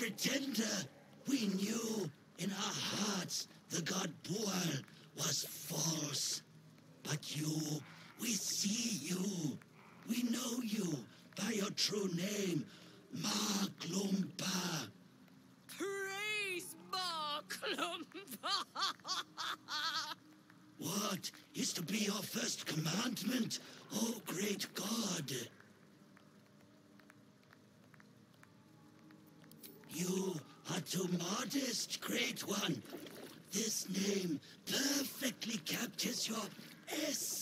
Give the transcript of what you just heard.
pretender. We knew in our hearts the god Booal was false. But you, we see you. We know you by your true name, Mahkloompah. Praise Mahkloompah! What is to be your first commandment, O great god? You are too modest, great one. This name perfectly captures your essence.